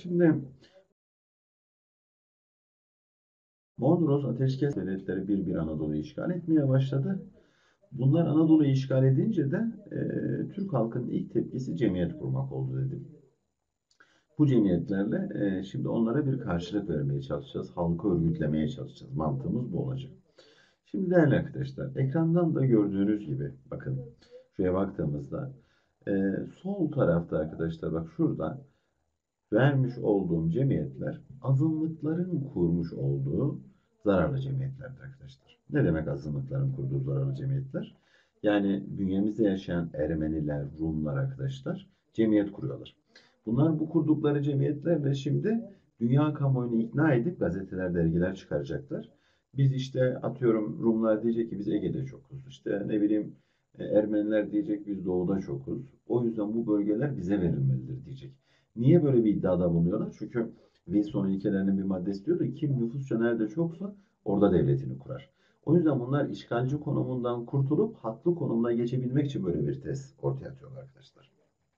Şimdi Mondros Ateşkes Devletleri bir Anadolu'yu işgal etmeye başladı. Bunlar Anadolu'yu işgal edince de Türk halkının ilk tepkisi cemiyet kurmak oldu dedim. Bu cemiyetlerle şimdi onlara bir karşılık vermeye çalışacağız. Halkı örgütlemeye çalışacağız. Mantığımız bu olacak. Şimdi değerli arkadaşlar, ekrandan da gördüğünüz gibi bakın şuraya baktığımızda sol tarafta arkadaşlar bak şurada vermiş olduğum cemiyetler azınlıkların kurmuş olduğu zararlı cemiyetlerdir arkadaşlar. Ne demek azınlıkların kurduğu zararlı cemiyetler? Yani bünyemizde yaşayan Ermeniler, Rumlar arkadaşlar cemiyet kuruyorlar. Bunlar bu kurdukları cemiyetlerle şimdi dünya kamuoyunu ikna edip gazeteler, dergiler çıkaracaklar. Biz işte atıyorum Rumlar diyecek ki biz Ege'de çokuz. İşte ne bileyim Ermeniler diyecek biz doğuda çokuz. O yüzden bu bölgeler bize verilmelidir diyecek. Niye böyle bir iddiada bulunuyorlar? Çünkü Wilson ilkelerinin bir maddesi diyordu ki kim nüfusça nerede çoksa orada devletini kurar. O yüzden bunlar işgalci konumundan kurtulup haklı konumuna geçebilmek için böyle bir tez ortaya atıyorlar arkadaşlar.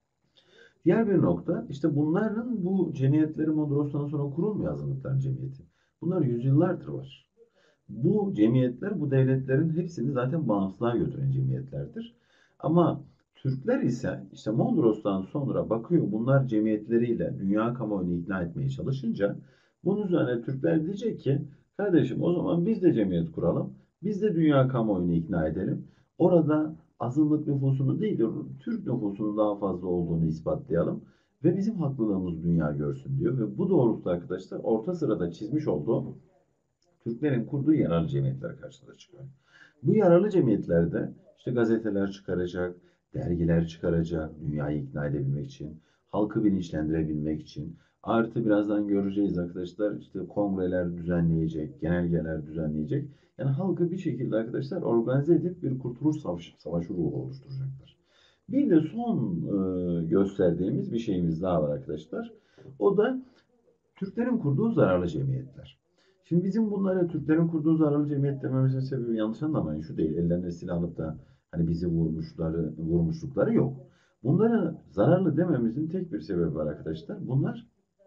Diğer bir nokta işte bunların bu cemiyetleri Mondros'tan sonra kurulmuyor azınlıkların cemiyeti. Bunlar yüzyıllardır var. Bu cemiyetler bu devletlerin hepsini zaten bağımsızlığa götüren cemiyetlerdir. Ama Türkler ise işte Mondros'tan sonra bakıyor bunlar cemiyetleriyle dünya kamuoyunu ikna etmeye çalışınca bunun üzerine Türkler diyecek ki kardeşim o zaman biz de cemiyet kuralım. Biz de dünya kamuoyunu ikna edelim. Orada azınlık nüfusunu değil de Türk nüfusunun daha fazla olduğunu ispatlayalım. Ve bizim haklılığımız dünya görsün diyor. Ve bu doğrultuda arkadaşlar orta sırada çizmiş olduğu Türklerin kurduğu yararlı cemiyetler karşımıza çıkıyor. Bu yararlı cemiyetlerde işte gazeteler çıkaracak, dergiler çıkaracak, dünyayı ikna edebilmek için, halkı bilinçlendirebilmek için. Artı birazdan göreceğiz arkadaşlar işte kongreler düzenleyecek, genelgeler düzenleyecek. Yani halkı bir şekilde arkadaşlar organize edip bir kurtuluş savaşı ruhu oluşturacaklar. Bir de son gösterdiğimiz bir şeyimiz daha var arkadaşlar. O da Türklerin kurduğu zararlı cemiyetler. Şimdi bizim bunlara Türklerin kurduğu zararlı cemiyet dememizin sebebi yanlış anlamayın şu değil. Ellerine silah alıp da hani bizi vurmuşlukları yok. Bunlara zararlı dememizin tek bir sebebi var arkadaşlar. Bunlar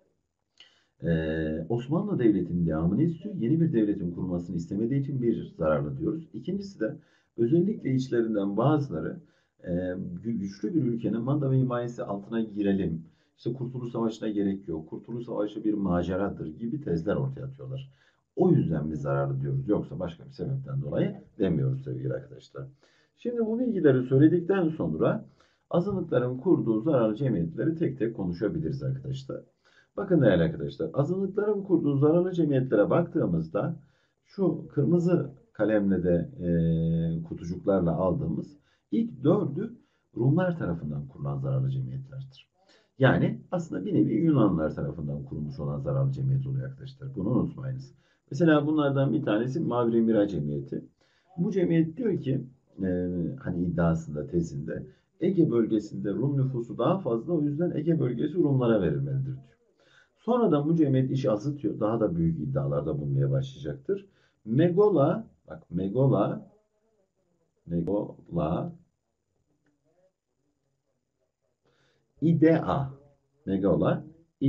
Osmanlı Devleti'nin devamını istiyor. Yeni bir devletin kurulmasını istemediği için bir zararlı diyoruz. İkincisi de özellikle içlerinden bazıları güçlü bir ülkenin manda ve himayesi altına girelim. İşte Kurtuluş Savaşı'na gerek yok. Kurtuluş Savaşı bir maceradır gibi tezler ortaya atıyorlar. O yüzden biz zararlı diyoruz. Yoksa başka bir sebepten dolayı demiyoruz sevgili arkadaşlar. Şimdi bu bilgileri söyledikten sonra azınlıkların kurduğu zararlı cemiyetleri tek tek konuşabiliriz arkadaşlar. Bakın değerli arkadaşlar, azınlıkların kurduğu zararlı cemiyetlere baktığımızda şu kırmızı kalemle de kutucuklarla aldığımız ilk dördü Rumlar tarafından kurulan zararlı cemiyetlerdir. Yani aslında bir nevi Yunanlılar tarafından kurulmuş olan zararlı cemiyet oluyor arkadaşlar. Bunu unutmayınız. Mesela bunlardan bir tanesi Mavri Mira Cemiyeti. Bu cemiyet diyor ki hani iddiasında tezinde Ege bölgesinde Rum nüfusu daha fazla o yüzden Ege bölgesi Rumlara verilmelidir diyor. Sonradan bu cemiyet işi azıtıyor. Daha da büyük iddialarda bulunmaya başlayacaktır. Megola, bak Megola İdea. Megola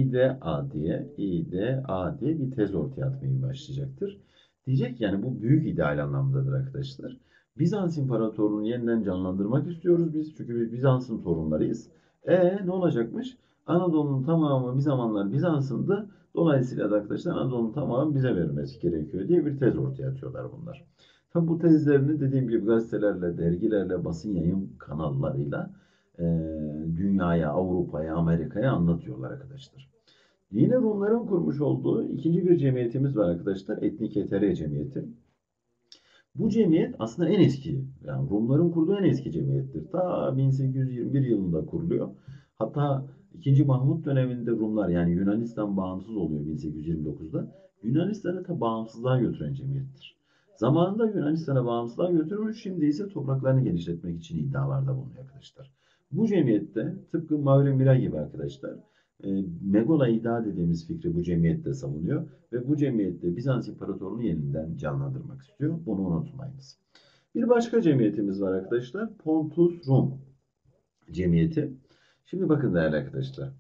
İdea diye bir tez ortaya atmaya başlayacaktır. Diyecek yani bu büyük ideal anlamdadır arkadaşlar. Bizans İmparatorluğu'nu yeniden canlandırmak istiyoruz biz. Çünkü biz Bizans'ın torunlarıyız. Ne olacakmış? Anadolu'nun tamamı bir zamanlar Bizans'ındı. Dolayısıyla da arkadaşlar Anadolu'nun tamamı bize verilmesi gerekiyor diye bir tez ortaya atıyorlar bunlar. Tabi bu tezlerini dediğim gibi gazetelerle, dergilerle, basın yayın kanallarıyla e, dünyaya, Avrupa'ya, Amerika'ya anlatıyorlar arkadaşlar. Yine Rumların kurmuş olduğu ikinci bir cemiyetimiz var arkadaşlar. Etnik Etere Cemiyeti. Bu cemiyet aslında en eski, yani Rumların kurduğu en eski cemiyettir. Ta 1821 yılında kuruluyor. Hatta 2. Mahmut döneminde Rumlar yani Yunanistan bağımsız oluyor 1829'da. Yunanistan'ı ta bağımsızlığa götüren cemiyettir. Zamanında Yunanistan'a bağımsızlığa götürmüş, şimdi ise topraklarını genişletmek için iddialarda bulunuyor arkadaşlar. Bu cemiyette tıpkı Mavre Mira gibi arkadaşlar Megola İddia dediğimiz fikri bu cemiyette savunuyor ve bu cemiyette Bizans İmparatorluğu'nu yeniden canlandırmak istiyor. Bunu unutmayınız. Bir başka cemiyetimiz var arkadaşlar. Pontus Rum Cemiyeti. Şimdi bakın değerli arkadaşlar.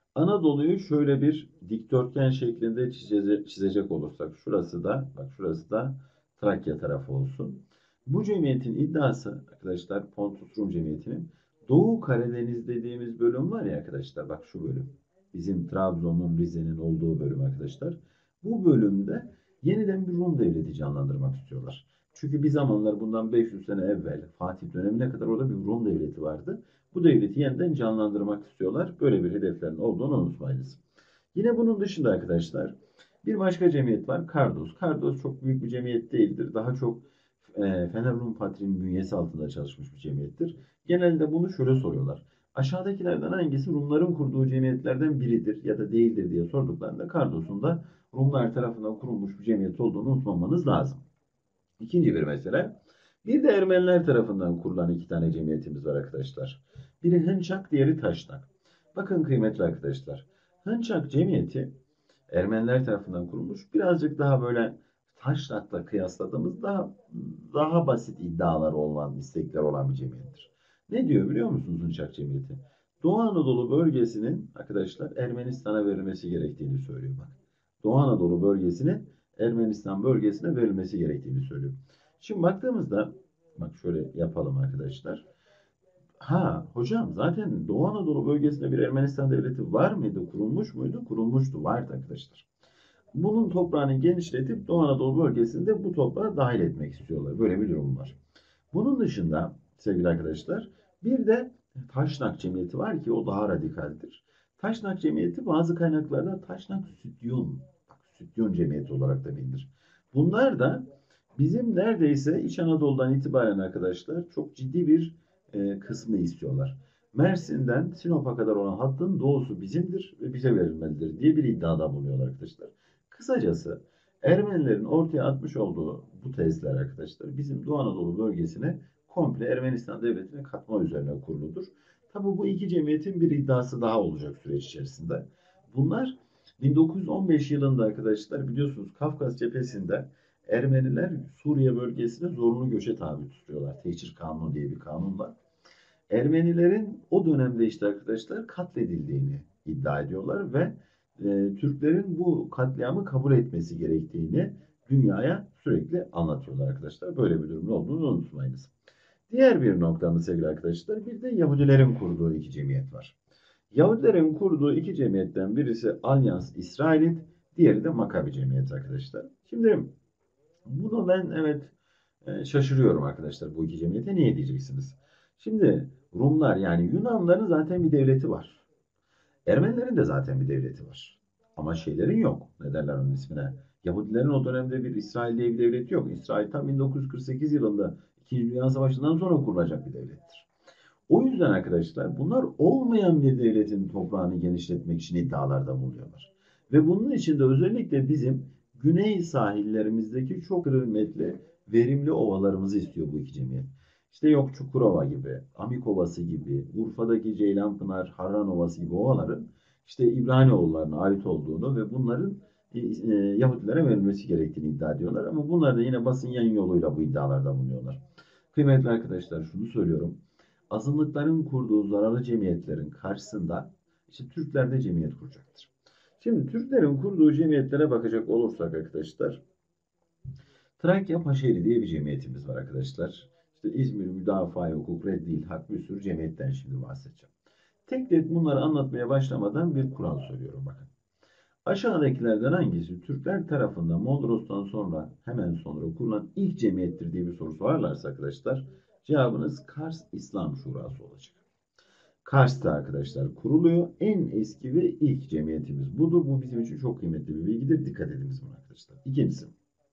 Anadolu'yu şöyle bir dikdörtgen şeklinde çizecek olursak, şurası da, bak şurası da Trakya tarafı olsun. Bu cemiyetin iddiası arkadaşlar, Pontus Rum Cemiyeti'nin Doğu Karadeniz dediğimiz bölüm var ya arkadaşlar, bak şu bölüm. Bizim Trabzon'un, Rize'nin olduğu bölüm arkadaşlar. Bu bölümde yeniden bir Rum devleti canlandırmak istiyorlar. Çünkü bir zamanlar bundan 500 sene evvel Fatih dönemine kadar orada bir Rum devleti vardı. Bu devleti yeniden canlandırmak istiyorlar. Böyle bir hedeflerin olduğunu unutmayınız. Yine bunun dışında arkadaşlar bir başka cemiyet var. Kardos. Kardos çok büyük bir cemiyet değildir. Daha çok Fener Rum Patriği'nin bünyesi altında çalışmış bir cemiyettir. Genelde bunu şöyle soruyorlar. Aşağıdakilerden hangisi Rumların kurduğu cemiyetlerden biridir ya da değildir diye sorduklarında Kardos'un da Rumlar tarafından kurulmuş bir cemiyet olduğunu unutmamanız lazım. İkinci bir mesele. Bir de Ermeniler tarafından kurulan iki tane cemiyetimiz var arkadaşlar. Biri Hınçak, diğeri Taşnak. Bakın kıymetli arkadaşlar. Hınçak cemiyeti Ermeniler tarafından kurulmuş. Birazcık daha böyle Taşnak'la kıyasladığımız daha basit iddiaları olan, istekler olan bir cemiyettir. Ne diyor biliyor musunuz Hınçak cemiyeti? Doğu Anadolu bölgesinin arkadaşlar Ermenistan'a verilmesi gerektiğini söylüyor bak. Doğu Anadolu bölgesinin Ermenistan bölgesine verilmesi gerektiğini söylüyor. Şimdi baktığımızda bak şöyle yapalım arkadaşlar. Ha hocam zaten Doğu Anadolu bölgesinde bir Ermenistan devleti var mıydı? Kurulmuş muydu? Kurulmuştu. Vardı arkadaşlar. Bunun toprağını genişletip Doğu Anadolu bölgesinde bu toprağa dahil etmek istiyorlar. Böyle bir durum var. Bunun dışında sevgili arkadaşlar bir de Taşnak Cemiyeti var ki o daha radikaldir. Taşnak Cemiyeti bazı kaynaklarda Taşnak Sütyon, Sütyon Cemiyeti olarak da bilinir. Bunlar da bizim neredeyse İç Anadolu'dan itibaren arkadaşlar çok ciddi bir kısmı istiyorlar. Mersin'den Sinop'a kadar olan hattın doğusu bizimdir ve bize verilmelidir diye bir iddiada bulunuyorlar arkadaşlar. Kısacası Ermenilerin ortaya atmış olduğu bu tezler arkadaşlar bizim Doğu Anadolu bölgesine komple Ermenistan devletine katma üzerine kuruludur. Tabi bu iki cemiyetin bir iddiası daha olacak süreç içerisinde. Bunlar 1915 yılında arkadaşlar biliyorsunuz Kafkas cephesinde Ermeniler Suriye bölgesine zorunlu göçe tabi tutuyorlar. Teçhir Kanunu diye bir kanun var. Ermenilerin o dönemde işte arkadaşlar katledildiğini iddia ediyorlar ve Türklerin bu katliamı kabul etmesi gerektiğini dünyaya sürekli anlatıyorlar arkadaşlar. Böyle bir durumun olduğunu unutmayınız. Diğer bir noktamız sevgili arkadaşlar bir de Yahudilerin kurduğu iki cemiyet var. Yahudilerin kurduğu iki cemiyetten birisi Alyans İsrailit, diğeri de Makabi Cemiyeti arkadaşlar. Şimdi bunu ben evet şaşırıyorum arkadaşlar bu iki cemiyete. Niye diyeceksiniz? Şimdi Rumlar yani Yunanların zaten bir devleti var. Ermenilerin de zaten bir devleti var. Ama şeylerin yok. Ne derler onun ismine? Yahudilerin o dönemde bir İsrail diye bir devleti yok. İsrail tam 1948 yılında İkinci Dünya Savaşı'ndan sonra kurulacak bir devlettir. O yüzden arkadaşlar bunlar olmayan bir devletin toprağını genişletmek için iddialarda bulunuyorlar. Ve bunun için de özellikle bizim güney sahillerimizdeki çok kıymetli, verimli ovalarımızı istiyor bu iki cemiyet. İşte yok Çukurova gibi, Amik Ovası gibi, Urfa'daki Ceylanpınar, Harran Ovası gibi ovaların işte İbrahimoğullarına ait olduğunu ve bunların Yahudilere verilmesi gerektiğini iddia ediyorlar. Ama bunlar da yine basın yayın yoluyla bu iddialarda bulunuyorlar. Kıymetli arkadaşlar şunu söylüyorum. Azınlıkların kurduğu zararlı cemiyetlerin karşısında işte Türkler de cemiyet kuracaktır. Şimdi Türklerin kurduğu cemiyetlere bakacak olursak arkadaşlar Trakya Paşeli diye bir cemiyetimiz var arkadaşlar. İşte İzmir Müdafaa Hukuk Reddil Hak bir sürü cemiyetten şimdi bahsedeceğim. Tek tek bunları anlatmaya başlamadan bir kural söylüyorum bakın. Aşağıdakilerden hangisi Türkler tarafından Mondros'tan sonra hemen sonra kurulan ilk cemiyettir diye bir soru sorarlarsa arkadaşlar cevabınız Kars İslam Şurası olacak. Kars'ta arkadaşlar kuruluyor. En eski ve ilk cemiyetimiz budur. Bu bizim için çok kıymetli bir bilgidir. Dikkat ediniz buna arkadaşlar. İkincisi.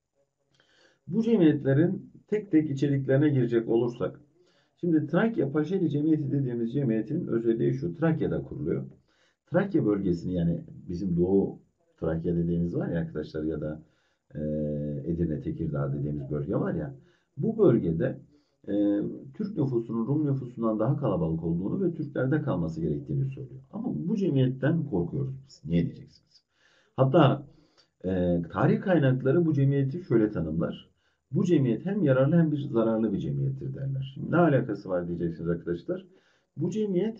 Bu cemiyetlerin tek tek içeriklerine girecek olursak. Şimdi Trakya Paşeli Cemiyeti dediğimiz cemiyetin özelliği şu. Trakya'da kuruluyor. Trakya bölgesini yani bizim Doğu Trakya dediğimiz var ya arkadaşlar ya da Edirne, Tekirdağ dediğimiz bölge var ya. Bu bölgede Türk nüfusunun Rum nüfusundan daha kalabalık olduğunu ve Türklerde kalması gerektiğini söylüyor. Ama bu cemiyetten korkuyoruz biz. Niye diyeceksiniz? Hatta tarih kaynakları bu cemiyeti şöyle tanımlar. Bu cemiyet hem yararlı hem bir zararlı bir cemiyettir derler. Şimdi ne alakası var diyeceksiniz arkadaşlar. Bu cemiyet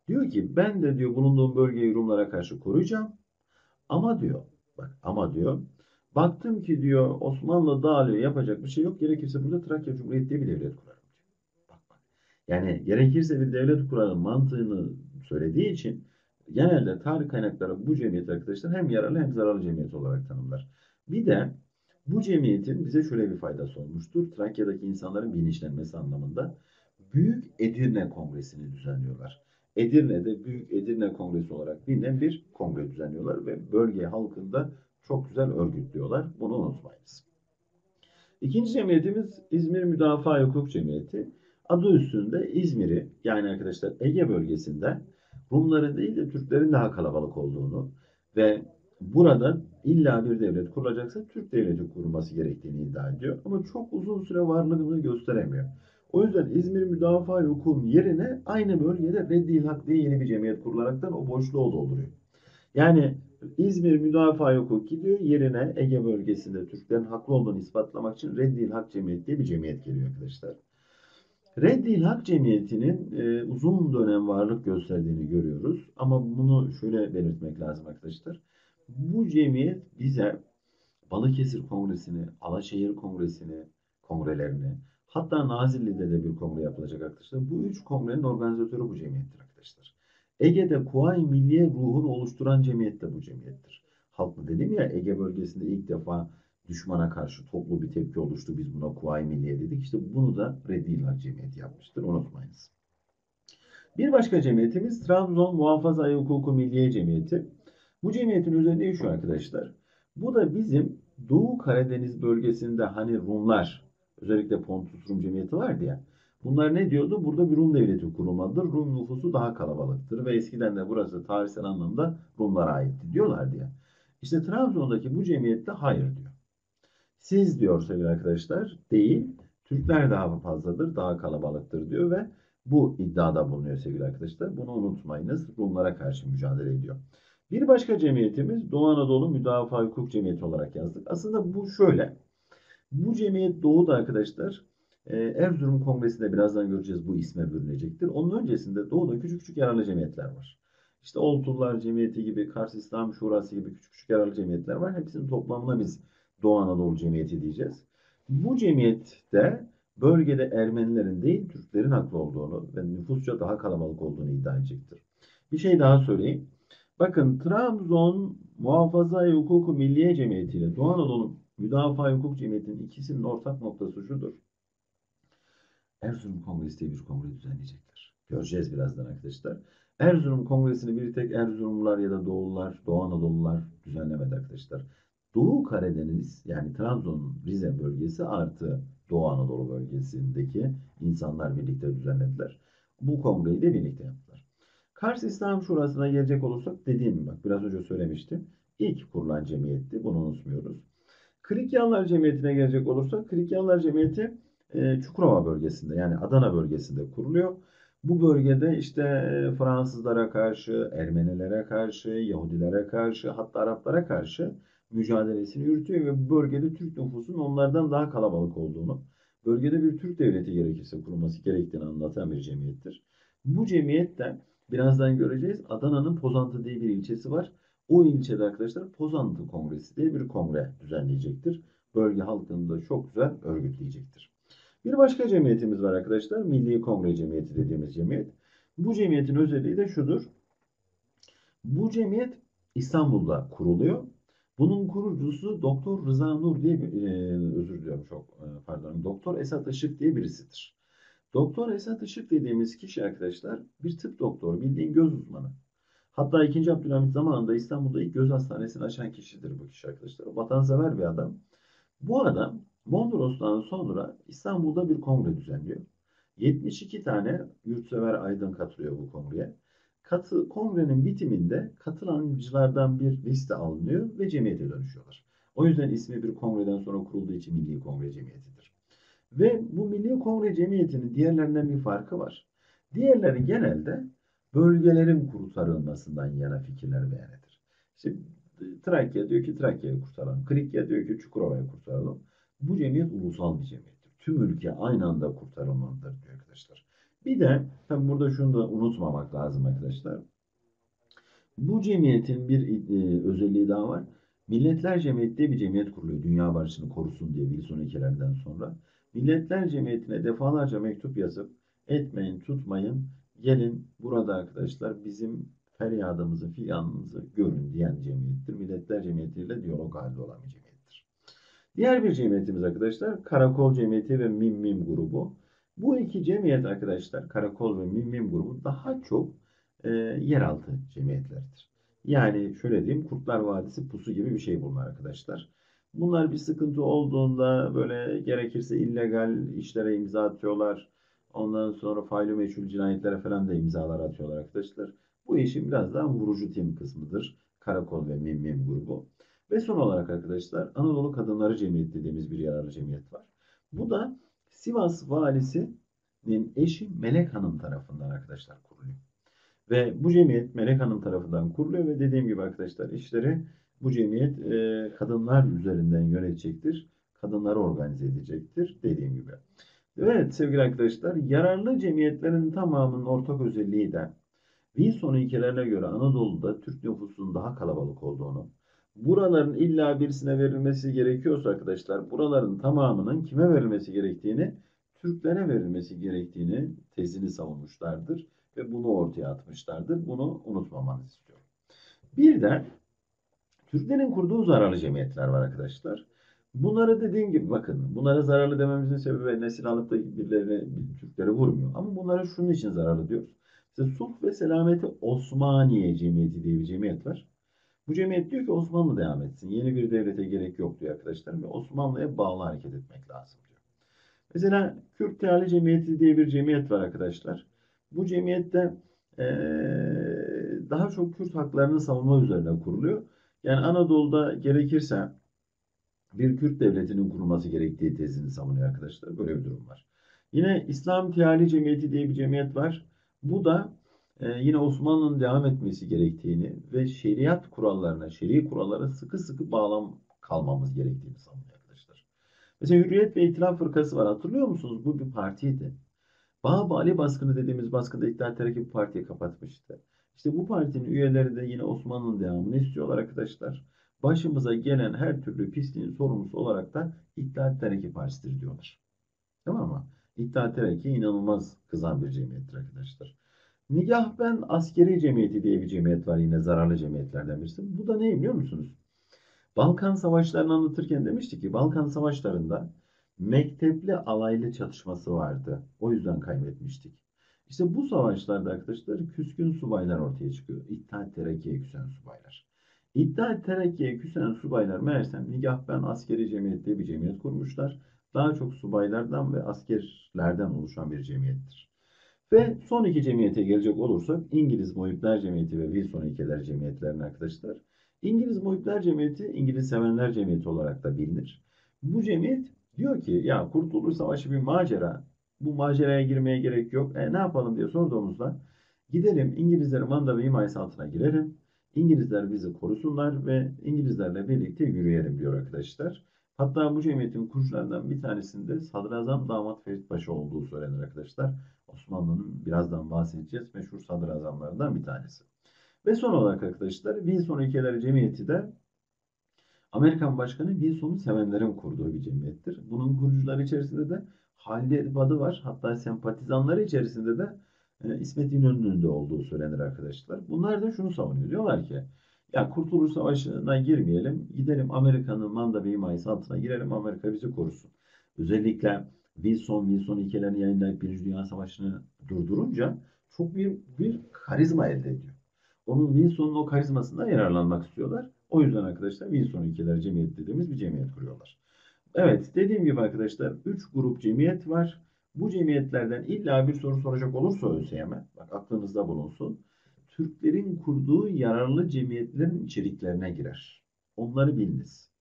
Diyor ki ben de diyor bulunduğum bölgeyi Rumlara karşı koruyacağım. Ama diyor, bak ama diyor, baktım ki diyor Osmanlı dağılıyor, yapacak bir şey yok. Gerekirse burada Trakya Cumhuriyeti diye bir devlet kurarım diyor. Bak bak. Yani gerekirse bir devlet kurarım mantığını söylediği için genelde tarih kaynakları bu cemiyet arkadaşlar hem yararlı hem zararlı cemiyet olarak tanımlar. Bir de bu cemiyetin bize şöyle bir faydası olmuştur. Trakya'daki insanların bilinçlenmesi anlamında Büyük Edirne Kongresi'ni düzenliyorlar. Edirne'de Büyük Edirne Kongresi olarak bilinen bir kongre düzenliyorlar ve bölge halkında çok güzel örgütlüyorlar. Bunu unutmayınız. İkinci cemiyetimiz İzmir Müdafaa Hukuk Cemiyeti. Adı üstünde İzmir'i yani arkadaşlar Ege bölgesinde Rumların değil de Türklerin daha kalabalık olduğunu ve burada illa bir devlet kurulacaksa Türk devleti kurulması gerektiğini iddia ediyor. Ama çok uzun süre varlığını gösteremiyor. O yüzden İzmir Müdafaa Hukuk'un yerine aynı bölgede Reddi Hak diye yeni bir cemiyet kurularaktan o boşluğu dolduruyor. Yani İzmir Müdafaa Hukuk gidiyor yerine Ege bölgesinde Türklerin haklı olduğunu ispatlamak için Reddil Hak Cemiyeti diye bir cemiyet geliyor arkadaşlar. Reddil Hak Cemiyeti'nin uzun dönem varlık gösterdiğini görüyoruz. Ama bunu şöyle belirtmek lazım arkadaşlar. Bu cemiyet bize Balıkesir Kongresi'ni, Alaşehir Kongresi'ni, kongrelerini, hatta Nazilli'de de bir kongre yapılacak arkadaşlar. Bu üç kongrenin organizatörü bu cemiyettir arkadaşlar. Ege'de Kuvayi Milliye ruhunu oluşturan cemiyet de bu cemiyettir. Halklı dedim ya Ege bölgesinde ilk defa düşmana karşı toplu bir tepki oluştu. Biz buna Kuvayi Milliye dedik. İşte bunu da Reddiler Cemiyeti yapmıştır. Unutmayınız. Bir başka cemiyetimiz Trabzon Muhafaza Hukuku Milliye Cemiyeti. Bu cemiyetin özelliği şu arkadaşlar. Bu da bizim Doğu Karadeniz bölgesinde hani Rumlar, özellikle Pontus Rum Cemiyeti vardı ya. Bunlar ne diyordu? Burada bir Rum devleti kurulmalıdır. Rum nüfusu daha kalabalıktır ve eskiden de burası tarihsel anlamda Rumlara aitti diyorlardı ya. İşte Trabzon'daki bu cemiyette hayır diyor. Siz diyor sevgili arkadaşlar değil, Türkler daha fazladır, daha kalabalıktır diyor ve bu iddiada bulunuyor sevgili arkadaşlar. Bunu unutmayınız. Rumlara karşı mücadele ediyor. Bir başka cemiyetimiz Doğu Anadolu Müdafaa Hukuk Cemiyeti olarak yazdık. Aslında bu şöyle. Bu cemiyet Doğu'da arkadaşlar Erzurum Kongresi'nde birazdan göreceğiz bu isme bürünecektir. Onun öncesinde Doğu'da küçük küçük yararlı cemiyetler var. İşte Oltular Cemiyeti gibi, Kars İslam Şurası gibi küçük küçük yararlı cemiyetler var. Hepsinin toplamına biz Doğu Anadolu Cemiyeti diyeceğiz. Bu cemiyette bölgede Ermenilerin değil Türklerin haklı olduğunu ve nüfusça daha kalabalık olduğunu iddia edecektir. Bir şey daha söyleyeyim. Bakın Trabzon Muhafaza Hukuku Milliye Cemiyeti ile Doğu Anadolu Müdafaa Hukuk Cemiyeti'nin ikisinin ortak noktası şudur. Erzurum Kongresi diye bir kongre düzenleyecekler. Göreceğiz birazdan arkadaşlar. Erzurum Kongresi'ni bir tek Erzurumlular ya da Doğullar, Doğu Anadolular düzenlemedi arkadaşlar. Doğu Karadeniz yani Trabzon, Rize bölgesi artı Doğu Anadolu bölgesindeki insanlar birlikte düzenlediler. Bu kongreyi de birlikte yaptılar. Kars İslam Şurası'na gelecek olursak dediğim gibi bak biraz önce söylemiştim. İlk kurulan cemiyetti. Bunu unutmuyoruz. Krikyanlar Cemiyeti'ne gelecek olursak Krikyanlar Cemiyeti Çukurova bölgesinde yani Adana bölgesinde kuruluyor. Bu bölgede işte Fransızlara karşı, Ermenilere karşı, Yahudilere karşı hatta Araplara karşı mücadelesini yürütüyor ve bu bölgede Türk nüfusunun onlardan daha kalabalık olduğunu, bölgede bir Türk devleti gerekirse kurulması gerektiğini anlatan bir cemiyettir. Bu cemiyetten birazdan göreceğiz Adana'nın Pozantı diye bir ilçesi var. O ilçede arkadaşlar Pozantı Kongresi diye bir kongre düzenleyecektir. Bölge halkını da çok güzel örgütleyecektir. Bir başka cemiyetimiz var arkadaşlar. Milli Kongre Cemiyeti dediğimiz cemiyet. Bu cemiyetin özelliği de şudur. Bu cemiyet İstanbul'da kuruluyor. Bunun kurucusu Doktor Rıza Nur diye özür diliyorum çok pardon. Doktor Esat Işık diye birisidir. Doktor Esat Işık dediğimiz kişi arkadaşlar bir tıp doktoru, bildiğin göz uzmanı. Hatta 2. Abdülhamit zamanında İstanbul'da ilk göz hastanesini açan kişidir bu kişi arkadaşlar. Vatansever bir adam. Bu adam Mondros'tan sonra İstanbul'da bir kongre düzenliyor. 72 tane yurtsever aydın katılıyor bu kongreye. Kongrenin bitiminde katılanlardan bir liste alınıyor ve cemiyete dönüşüyorlar. O yüzden ismi bir kongreden sonra kurulduğu için Milli Kongre Cemiyeti'dir. Ve bu Milli Kongre Cemiyeti'nin diğerlerinden bir farkı var. Diğerleri genelde bölgelerin kurtarılmasından yana fikirler beyan eder. İşte Trakya diyor ki Trakya'yı kurtaralım. Krikya diyor ki Çukurova'yı kurtaralım. Bu cemiyet ulusal bir cemiyettir. Tüm ülke aynı anda kurtarılmalıdır diyor arkadaşlar. Bir de tabii burada şunu da unutmamak lazım arkadaşlar. Bu cemiyetin bir özelliği daha var. Milletler Cemiyeti diye bir cemiyet kuruluyor. Dünya barışını korusun diye Wilson ilkelerden sonra. Milletler Cemiyeti'ne defalarca mektup yazıp etmeyin, tutmayın, gelin burada arkadaşlar bizim feryadımızı, figanımızı görün diyen cemiyettir. Milletler Cemiyeti ile diyalog halinde olan bir cemiyettir. Diğer bir cemiyetimiz arkadaşlar Karakol Cemiyeti ve Mim Mim grubu. Bu iki cemiyet arkadaşlar Karakol ve Mim Mim grubu daha çok yeraltı cemiyetlerdir. Yani şöyle diyeyim Kurtlar Vadisi pusu gibi bir şey bunlar arkadaşlar. Bunlar bir sıkıntı olduğunda böyle gerekirse illegal işlere imza atıyorlar. Ondan sonra faili meçhul cinayetlere falan da imzalar atıyorlar arkadaşlar. Bu işin biraz daha vurucu tim kısmıdır. Karakol ve Mim Mim grubu. Ve son olarak arkadaşlar Anadolu Kadınları Cemiyeti dediğimiz bir yararlı cemiyet var. Bu da Sivas valisinin eşi Melek Hanım tarafından arkadaşlar kuruluyor. Ve bu cemiyet Melek Hanım tarafından kuruluyor ve dediğim gibi arkadaşlar işleri bu cemiyet kadınlar üzerinden yönetecektir. Kadınları organize edecektir dediğim gibi. Evet sevgili arkadaşlar yararlı cemiyetlerin tamamının ortak özelliği de Wilson ilkelerine göre Anadolu'da Türk nüfusunun daha kalabalık olduğunu, buraların illa birisine verilmesi gerekiyorsa arkadaşlar, buraların tamamının kime verilmesi gerektiğini, Türklere verilmesi gerektiğini tezini savunmuşlardır ve bunu ortaya atmışlardır. Bunu unutmamanızı istiyorum. Bir de Türklerin kurduğu zararlı cemiyetler var arkadaşlar. Bunları dediğim gibi bakın, bunlara zararlı dememizin sebebi nesil alıp da birilerine, Türklere vurmuyor. Ama bunlara şunun için zararlı diyoruz. İşte Sulh ve Selameti Osmaniye Cemiyeti diye bir cemiyet var. Bu cemiyet diyor ki Osmanlı devam etsin. Yeni bir devlete gerek yok diyor arkadaşlar. Ve Osmanlı'ya bağlı hareket etmek lazım diyor. Mesela Kürt Teali Cemiyeti diye bir cemiyet var arkadaşlar. Bu cemiyette daha çok Kürt haklarını savunma üzerine kuruluyor. Yani Anadolu'da gerekirse bir Kürt devletinin kurulması gerektiği tezini savunuyor arkadaşlar. Böyle bir durum var. Yine İslam Teali Cemiyeti diye bir cemiyet var. Bu da yine Osmanlı'nın devam etmesi gerektiğini ve şeriat kurallarına, şer'i kurallara sıkı sıkı bağlam kalmamız gerektiğini savunuyor arkadaşlar. Mesela Hürriyet ve İtilaf Fırkası var. Hatırlıyor musunuz? Bu bir partiydi. Bağbali baskını dediğimiz baskında İttihat Terakki bu partiyi kapatmıştı. İşte bu partinin üyeleri de yine Osmanlı'nın devamını istiyorlar arkadaşlar. Başımıza gelen her türlü pisliğin sorumlusu olarak da İttihat Terakki Partisi'dir diyorlar. Tamam mı? İttihat Terakki inanılmaz kızan bir cemiyettir arkadaşlar. Nigahben Askeri Cemiyeti diye bir cemiyet var yine zararlı cemiyetlerden birisi. Bu da ne biliyor musunuz? Balkan Savaşları'nı anlatırken demiştik ki Balkan Savaşları'nda mektepli alaylı çatışması vardı. O yüzden kaybetmiştik. İşte bu savaşlarda arkadaşlar küskün subaylar ortaya çıkıyor. İttihat Terakki'ye küsen subaylar. İttihat Terakki'ye küsen subaylar meğersem Nigahben Askeri Cemiyet diye bir cemiyet kurmuşlar. Daha çok subaylardan ve askerlerden oluşan bir cemiyettir. Ve son iki cemiyete gelecek olursak İngiliz Muhipler Cemiyeti ve Wilson İlkeler Cemiyetlerine arkadaşlar. İngiliz Muhipler Cemiyeti, İngiliz Sevenler Cemiyeti olarak da bilinir. Bu cemiyet diyor ki ya Kurtuluş Savaşı bir macera. Bu maceraya girmeye gerek yok. Ne yapalım diye sorduğumuzda gidelim İngilizlerin manda ve himayesi altına girelim. İngilizler bizi korusunlar ve İngilizlerle birlikte yürüyelim diyor arkadaşlar. Hatta bu cemiyetin kurucularından bir tanesinde Sadrazam Damat Ferit Paşa olduğu söylenir arkadaşlar. Osmanlı'nın birazdan bahsedeceğiz meşhur sadrazamlarından bir tanesi. Ve son olarak arkadaşlar Wilson İlkeleri Cemiyeti de Amerikan Başkanı Wilson'u sevenlerin kurduğu bir cemiyettir. Bunun kurucuları içerisinde de Halide Edip adı var. Hatta sempatizanları içerisinde de İsmet İnönü'nün de olduğu söylenir arkadaşlar. Bunlar da şunu savunuyor. Diyorlar ki ya Kurtuluş Savaşı'na girmeyelim. Gidelim Amerika'nın manda ve himayesi altına girelim. Amerika bizi korusun. Özellikle Wilson ilkelerini yayınlayıp Birinci Dünya Savaşı'nı durdurunca çok bir karizma elde ediyor. Onun Wilson'un o karizmasından yararlanmak istiyorlar. O yüzden arkadaşlar Wilson İlkeler Cemiyeti dediğimiz bir cemiyet kuruyorlar. Evet dediğim gibi arkadaşlar 3 grup cemiyet var. Bu cemiyetlerden illa bir soru soracak olursa ÖSYM, bak aklınızda bulunsun. Türklerin kurduğu yararlı cemiyetlerin içeriklerine girer. Onları biliniz.